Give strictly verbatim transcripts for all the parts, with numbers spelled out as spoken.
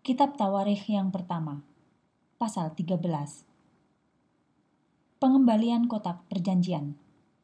Kitab Tawarikh yang pertama, pasal tiga belas. Pengembalian kotak perjanjian.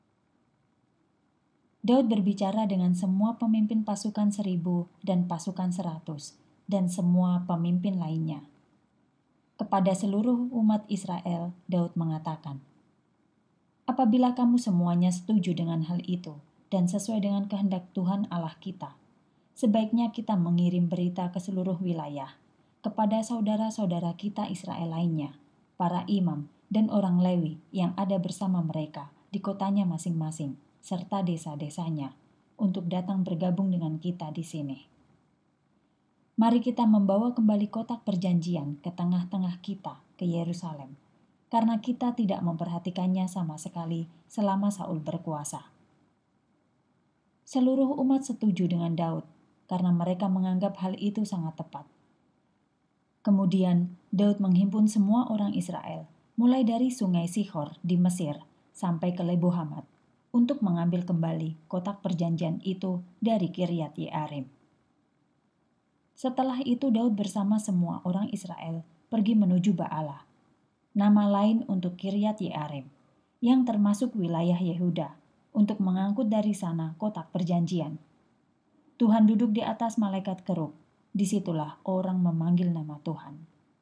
Daud berbicara dengan semua pemimpin pasukan seribu dan pasukan seratus, dan semua pemimpin lainnya. Kepada seluruh umat Israel, Daud mengatakan, "Apabila kamu semuanya setuju dengan hal itu, dan sesuai dengan kehendak Tuhan Allah kita, sebaiknya kita mengirim berita ke seluruh wilayah, kepada saudara-saudara kita Israel lainnya, para imam dan orang Lewi yang ada bersama mereka di kotanya masing-masing, serta desa-desanya, untuk datang bergabung dengan kita di sini. Mari kita membawa kembali kotak perjanjian ke tengah-tengah kita ke Yerusalem, karena kita tidak memperhatikannya sama sekali selama Saul berkuasa." Seluruh umat setuju dengan Daud, karena mereka menganggap hal itu sangat tepat. Kemudian Daud menghimpun semua orang Israel, mulai dari sungai Shihor di Mesir sampai ke Lebo Hamat, untuk mengambil kembali kotak perjanjian itu dari Kiryat Yearim. Setelah itu Daud bersama semua orang Israel pergi menuju Baalah, nama lain untuk Kiryat Yearim, yang termasuk wilayah Yehuda, untuk mengangkut dari sana kotak perjanjian. Tuhan duduk di atas malaikat kerub. Disitulah orang memanggil nama Tuhan.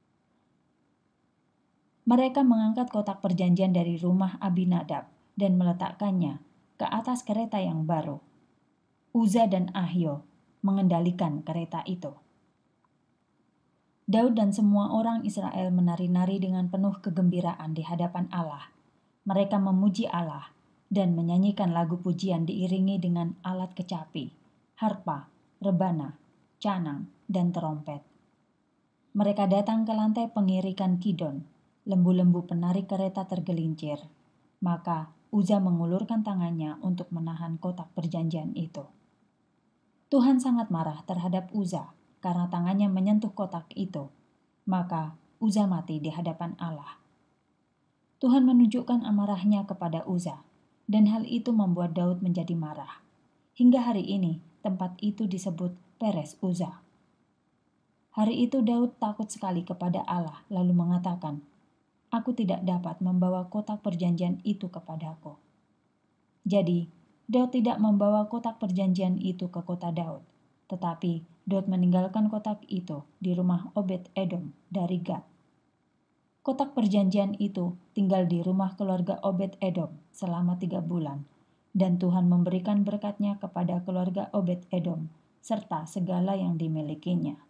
Mereka mengangkat kotak perjanjian dari rumah Abinadab dan meletakkannya ke atas kereta yang baru. Uza dan Ahio mengendalikan kereta itu. Daud dan semua orang Israel menari-nari dengan penuh kegembiraan di hadapan Allah. Mereka memuji Allah dan menyanyikan lagu pujian diiringi dengan alat kecapi, harpa, rebana, canang, dan terompet. Mereka datang ke lantai pengirikan Kidon. Lembu-lembu penarik kereta tergelincir. Maka Uza mengulurkan tangannya untuk menahan kotak perjanjian itu. Tuhan sangat marah terhadap Uza karena tangannya menyentuh kotak itu. Maka Uza mati di hadapan Allah. Tuhan menunjukkan amarahnya kepada Uza, dan hal itu membuat Daud menjadi marah. Hingga hari ini tempat itu disebut Peres Uza. Hari itu Daud takut sekali kepada Allah, lalu mengatakan, "Aku tidak dapat membawa kotak perjanjian itu kepadaku." Jadi, Daud tidak membawa kotak perjanjian itu ke kota Daud, tetapi Daud meninggalkan kotak itu di rumah Obed-Edom dari Gat. Kotak perjanjian itu tinggal di rumah keluarga Obed-Edom selama tiga bulan, dan Tuhan memberikan berkat-Nya kepada keluarga Obed-Edom serta segala yang dimilikinya.